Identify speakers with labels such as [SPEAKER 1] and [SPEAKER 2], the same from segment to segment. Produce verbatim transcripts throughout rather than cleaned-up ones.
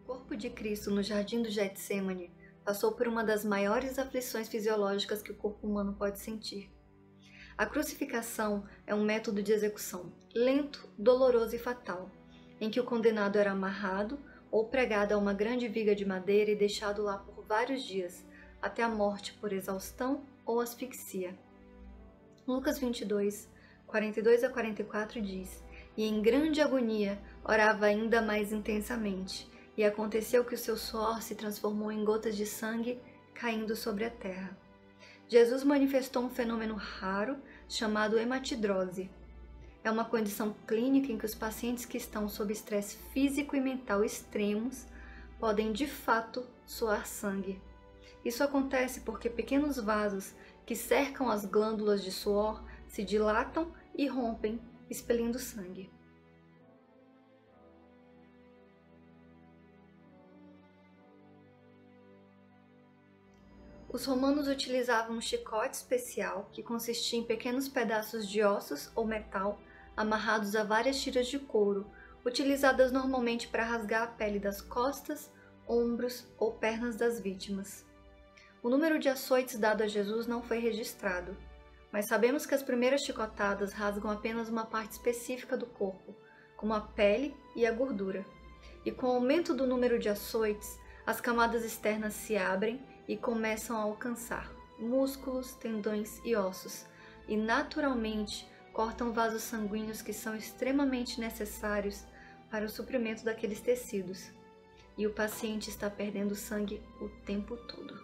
[SPEAKER 1] corpo de Cristo no jardim do Getsêmani passou por uma das maiores aflições fisiológicas que o corpo humano pode sentir. A crucificação é um método de execução lento, doloroso e fatal, em que o condenado era amarrado ou pregado a uma grande viga de madeira e deixado lá por vários dias, até a morte por exaustão ou asfixia. Lucas vinte e dois, quarenta e dois a quarenta e quatro diz: "E em grande agonia orava ainda mais intensamente, e aconteceu que o seu suor se transformou em gotas de sangue caindo sobre a terra." Jesus manifestou um fenômeno raro chamado hematidrose. É uma condição clínica em que os pacientes que estão sob estresse físico e mental extremos podem de fato suar sangue. Isso acontece porque pequenos vasos que cercam as glândulas de suor se dilatam e rompem, expelindo sangue. Os romanos utilizavam um chicote especial que consistia em pequenos pedaços de ossos ou metal amarrados a várias tiras de couro, utilizadas normalmente para rasgar a pele das costas, ombros ou pernas das vítimas. O número de açoites dado a Jesus não foi registrado, mas sabemos que as primeiras chicotadas rasgam apenas uma parte específica do corpo, como a pele e a gordura. E com o aumento do número de açoites, as camadas externas se abrem e começam a alcançar músculos, tendões e ossos, e naturalmente cortam vasos sanguíneos que são extremamente necessários para o suprimento daqueles tecidos. E o paciente está perdendo sangue o tempo todo.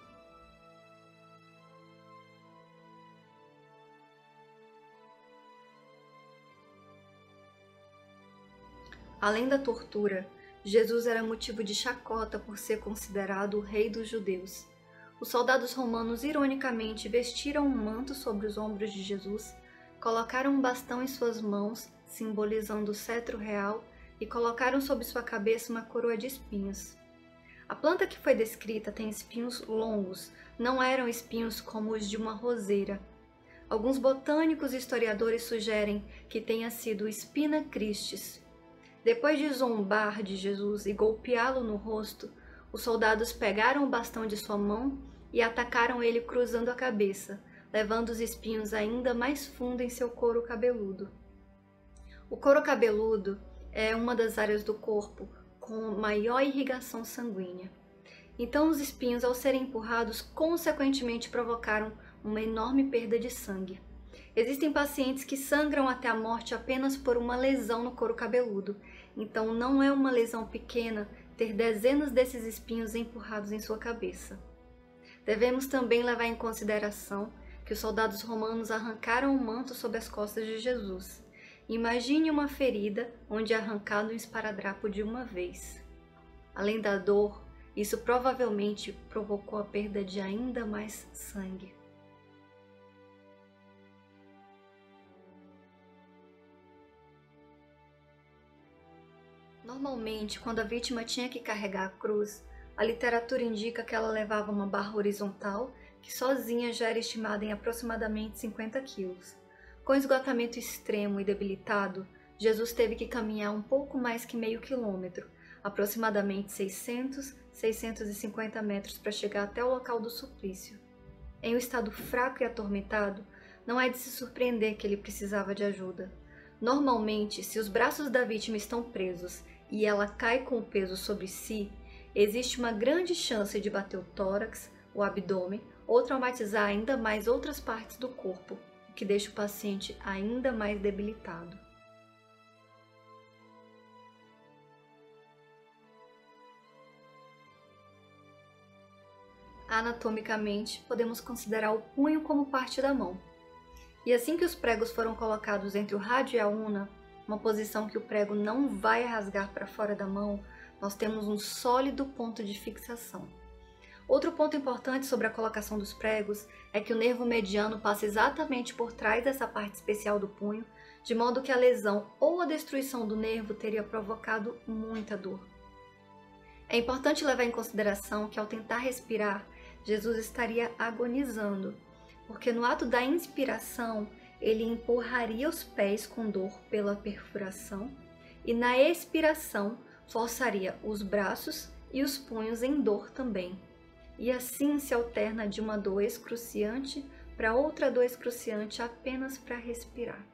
[SPEAKER 1] Além da tortura, Jesus era motivo de chacota por ser considerado o rei dos judeus. Os soldados romanos ironicamente vestiram um manto sobre os ombros de Jesus, colocaram um bastão em suas mãos, simbolizando o cetro real, e colocaram sobre sua cabeça uma coroa de espinhos. A planta que foi descrita tem espinhos longos, não eram espinhos como os de uma roseira. Alguns botânicos e historiadores sugerem que tenha sido Spina Christis. Depois de zombar de Jesus e golpeá-lo no rosto, os soldados pegaram o bastão de sua mão e atacaram ele cruzando a cabeça, levando os espinhos ainda mais fundo em seu couro cabeludo. O couro cabeludo é uma das áreas do corpo com maior irrigação sanguínea. Então os espinhos, ao serem empurrados, consequentemente provocaram uma enorme perda de sangue. Existem pacientes que sangram até a morte apenas por uma lesão no couro cabeludo, então não é uma lesão pequena ter dezenas desses espinhos empurrados em sua cabeça. Devemos também levar em consideração que os soldados romanos arrancaram o manto sob as costas de Jesus. Imagine uma ferida onde é arrancado um esparadrapo de uma vez. Além da dor, isso provavelmente provocou a perda de ainda mais sangue. Normalmente, quando a vítima tinha que carregar a cruz, a literatura indica que ela levava uma barra horizontal, que sozinha já era estimada em aproximadamente cinquenta quilos. Com esgotamento extremo e debilitado, Jesus teve que caminhar um pouco mais que meio quilômetro, aproximadamente seiscentos, seiscentos e cinquenta metros para chegar até o local do suplício. Em um estado fraco e atormentado, não é de se surpreender que ele precisava de ajuda. Normalmente, se os braços da vítima estão presos e ela cai com o peso sobre si, existe uma grande chance de bater o tórax, o abdômen ou traumatizar ainda mais outras partes do corpo, o que deixa o paciente ainda mais debilitado. Anatomicamente, podemos considerar o punho como parte da mão. E assim que os pregos foram colocados entre o rádio e a una, uma posição que o prego não vai rasgar para fora da mão, nós temos um sólido ponto de fixação. Outro ponto importante sobre a colocação dos pregos é que o nervo mediano passa exatamente por trás dessa parte especial do punho, de modo que a lesão ou a destruição do nervo teria provocado muita dor. É importante levar em consideração que ao tentar respirar, Jesus estaria agonizando, porque no ato da inspiração, ele empurraria os pés com dor pela perfuração e na expiração forçaria os braços e os punhos em dor também. E assim se alterna de uma dor excruciante para outra dor excruciante apenas para respirar.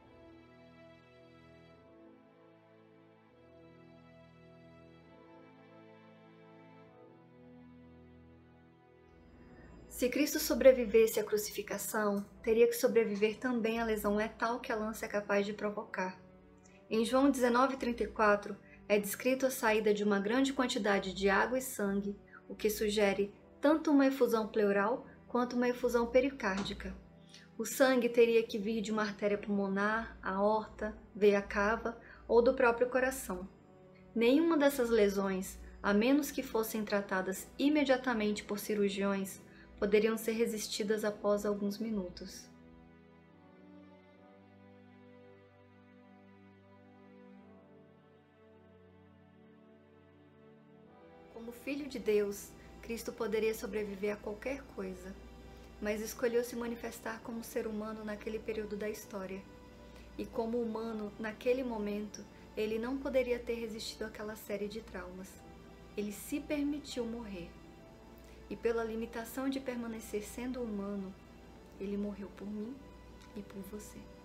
[SPEAKER 1] Se Cristo sobrevivesse à crucificação, teria que sobreviver também à lesão letal que a lança é capaz de provocar. Em João dezenove, trinta e quatro, é descrito a saída de uma grande quantidade de água e sangue, o que sugere tanto uma efusão pleural quanto uma efusão pericárdica. O sangue teria que vir de uma artéria pulmonar, aorta, veia cava ou do próprio coração. Nenhuma dessas lesões, a menos que fossem tratadas imediatamente por cirurgiões, poderiam ser resistidas após alguns minutos. Como Filho de Deus, Cristo poderia sobreviver a qualquer coisa, mas escolheu se manifestar como ser humano naquele período da história. E como humano, naquele momento, ele não poderia ter resistido àquela série de traumas. Ele se permitiu morrer. E pela limitação de permanecer sendo humano, ele morreu por mim e por você.